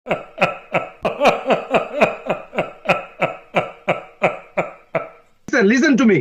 Listen to me.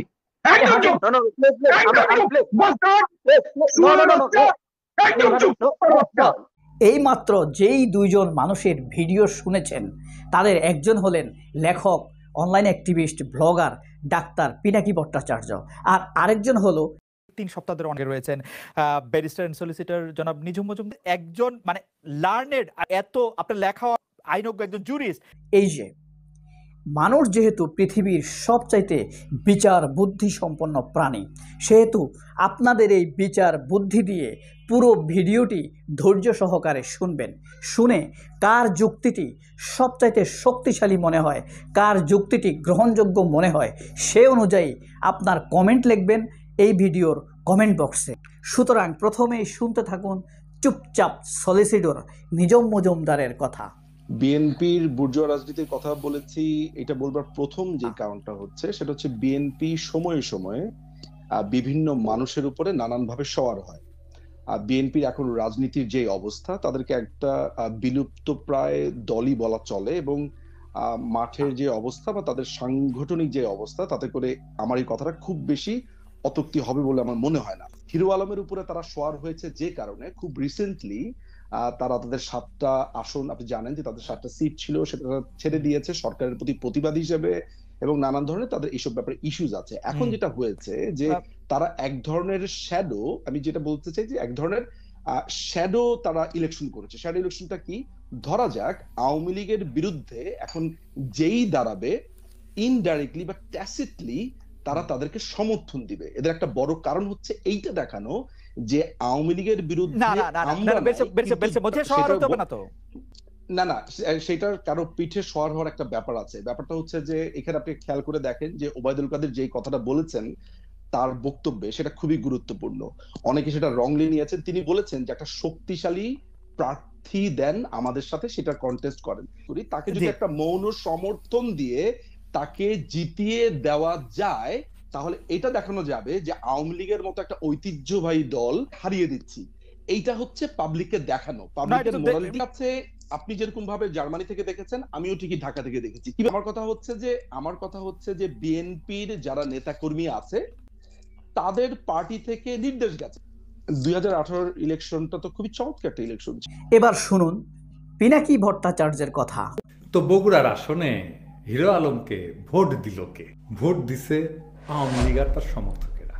এই মাত্র যেই দুইজন মানুষের ভিডিও শুনেছেন তাদের একজন হলেন লেখক, online activist, blogger doctor Pinaki Bhattacharya, আর আরেকজন হলো 3 সপ্তাহ ধরে অনেকে রয়েছেন ব্যারিস্টার এন্ড সলিসিটর জনাব নিঝুম মজুমদার, একজন মানে লার্নেড, এত আপনার লেখা আইনজ্ঞ, একজন জুরিস্ট। এই যে মানুষ যেহেতু পৃথিবীর সবচাইতে বিচার বুদ্ধি সম্পন্ন প্রাণী, সেহেতু আপনাদের এই বিচার বুদ্ধি দিয়ে পুরো ভিডিওটি ধৈর্য সহকারে শুনবেন। শুনে কার যুক্তিটি সবচাইতে শক্তিশালী মনে হয়, কার যুক্তিটি গ্রহণযোগ্য মনে হয়, সে অনুযায়ী আপনার কমেন্ট লিখবেন এই ভিডিওর কমেন্ট বক্সে। সুতরাং প্রথমেই শুনতে থাকুন চুপচাপ সলিসিটর নিঝুম মজুমদারের কথা। বিএনপির বুর্জোয়া রাজনীতির কথা বলেছি, এটা বলবার প্রথম যে কারণটা হচ্ছে সেটা হচ্ছে বিএনপি সময়ে সময়ে বিভিন্ন মানুষের উপরে নানানভাবে সওয়ার হয়। বিএনপির এখন রাজনীতির যে অবস্থা, তাদেরকে একটা বিলুপ্ত প্রায় দলই বলা চলে, এবং মাঠের যে অবস্থা বা তাদের সাংগঠনিক যে অবস্থা, তাতে করে আমার এই কথাটা খুব বেশি অত্যুক্তি হবে বলে আমার মনে হয় না। হিরো আলমের উপরে তারা সওয়ার হয়েছে যে কারণে খুব রিসেন্টলি তারা তাদের 7টা আসন, আপনি জানেন যে তাদের 7টা সিট ছিল, সেটা ছেড়ে দিয়েছে সরকারের প্রতি প্রতিবাদ হিসেবে, এবং নানান ধরনের তাদের এইসব ব্যাপারে ইস্যুজ আছে। এখন যেটা হয়েছে যে তারা এক ধরনের শ্যাডো, আমি যেটা বলতে চাই যে এক ধরনের শ্যাডো তারা ইলেকশন করেছে। শ্যাডো ইলেকশনটা কি? ধরা যাক আওয়ামী লীগের বিরুদ্ধে এখন যেই দাঁড়াবে, ইনডাইরেক্টলি বা ট্যাসিটলি তারা তাদেরকে সমর্থন দিবে। এদের একটা বড় কারণ হচ্ছে এইটা দেখানো যে আওয়ামী লীগের বিরুদ্ধে না, সেটার কারো পিঠে সওয়ার হওয়ার একটা ব্যাপার আছে। ব্যাপারটা হচ্ছে যে এখানে আপনি খেয়াল করে দেখেন যে ওবায়দুল কাদের যেই কথাটা বলেছেন তার বক্তব্যে, সেটা খুবই গুরুত্বপূর্ণ। অনেকে সেটা রংলি নিয়েছেন। তিনি বলেছেন যে একটা শক্তিশালী প্রার্থী দেন আমাদের সাথে, সেটা কন্টেস্ট করেন, তাকে যদি একটা মৌন সমর্থন দিয়ে তাকে জিতিয়ে দেওয়া যায়, তাহলে এটা দেখানো যাবে যে আওয়ামী লীগের মতো একটা ঐতিহ্যবাহী দল হারিয়ে দিচ্ছি। এইটা হচ্ছে পাবলিককে দেখানো। পাবলিকের মোরালিটি আছে। আপনি যেরকম ভাবে জার্মানি থেকে দেখেছেন, আমিও ঠিকই ঢাকা থেকে দেখেছি। আমার কথা হচ্ছে যে বিএনপির যারা নেতাকর্মী আছে তাদের পার্টি থেকে নির্দেশ গেছে। 2018 ইলেকশনটা তো খুবই চমৎকার একটা ইলেকশন। এবার শুনুন পিনাকি ভট্টাচার্যের কথা। তো বগুড়ার আসনে হিরো আলমকে ভোট দিল কে? ভোট দিছে আওয়ামী লীগ আর তার সমর্থকেরা।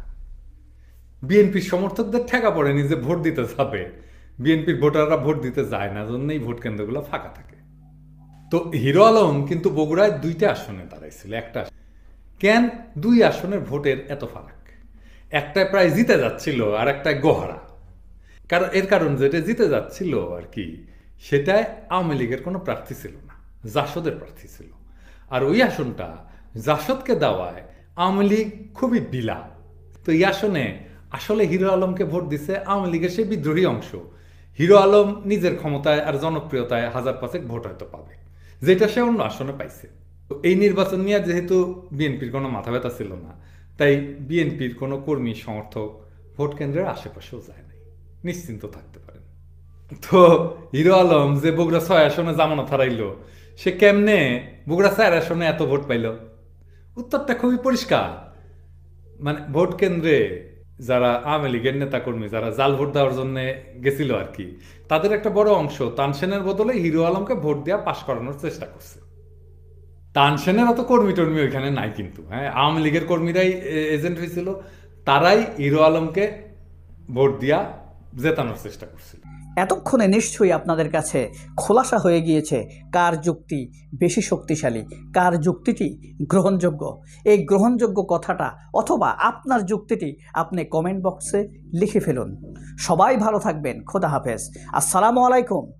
বিএনপির সমর্থকদের ঠেকা পড়েনি যে ভোট দিতে যাবে। বিএনপির ভোটাররা ভোট দিতে যায় না, জন্যই ভোট কেন্দ্রগুলো ফাঁকা থাকে। তো হিরো আলম কিন্তু বগুড়ায় 2টা আসনে দাঁড়াইছিল। একটা কেন 2 আসনের ভোটের এত ফারাক? একটায় প্রায় জিতে যাচ্ছিল আর একটায় গোহারা। কারণ এর কারণ যেটা জিতে যাচ্ছিল আর কি, সেটায় আওয়ামী লীগের কোনো প্রার্থী ছিল না, জাসদের প্রার্থী ছিল। আর ওই আসনটা জাসদকে দেওয়ায় আওয়ামী লীগ খুবই বিলা। তো এই আসনে আসলে হিরো আলমকে ভোট দিছে আওয়ামী লীগের সেই বিদ্রোহী অংশ। হিরো আলম নিজের ক্ষমতায় আর জনপ্রিয়তায় 1000-5 ভোট হয়তো পাবে, যেটা সে অন্য আসনে পাইছে। তো এই নির্বাচন নিয়ে যেহেতু বিএনপির কোনো মাথা ব্যথা ছিল না, তাই বিএনপির কোনো কর্মী সমর্থক ভোট কেন্দ্রের আশেপাশেও যায় নাই, নিশ্চিন্ত থাকতে পারেন। তো হিরো আলম যে বগুড়া 6 আসনে জামানত হারাইল, সে কেমনে বগুড়া 4 আসনে এত ভোট পাইল? উত্তরটা খুবই পরিষ্কার। মানে ভোট কেন্দ্রে যারা আওয়ামী লীগের নেতাকর্মী, যারা জাল ভোট দেওয়ার জন্য গেছিল আর কি, তাদের একটা বড় অংশ তানসেনের বদলে হিরো আলমকে ভোট দেওয়া পাশ করানোর চেষ্টা করছে। তানসেনের অত কর্মী টর্মী ওইখানে নাই, কিন্তু হ্যাঁ আওয়ামী লীগের কর্মীরাই এজেন্ট হয়েছিল, তারাই হিরো আলমকে ভোট দিয়া জেতানোর চেষ্টা করছিল। এতক্ষণে নিশ্চয়ই আপনাদের কাছে খোলাসা হয়ে গিয়েছে কার যুক্তি বেশি শক্তিশালী, কার যুক্তিটি গ্রহণযোগ্য। এই গ্রহণযোগ্য কথাটা অথবা আপনার যুক্তিটি আপনি কমেন্ট বক্সে লিখে ফেলুন। সবাই ভালো থাকবেন। খোদা হাফেজ। আসসালামু আলাইকুম।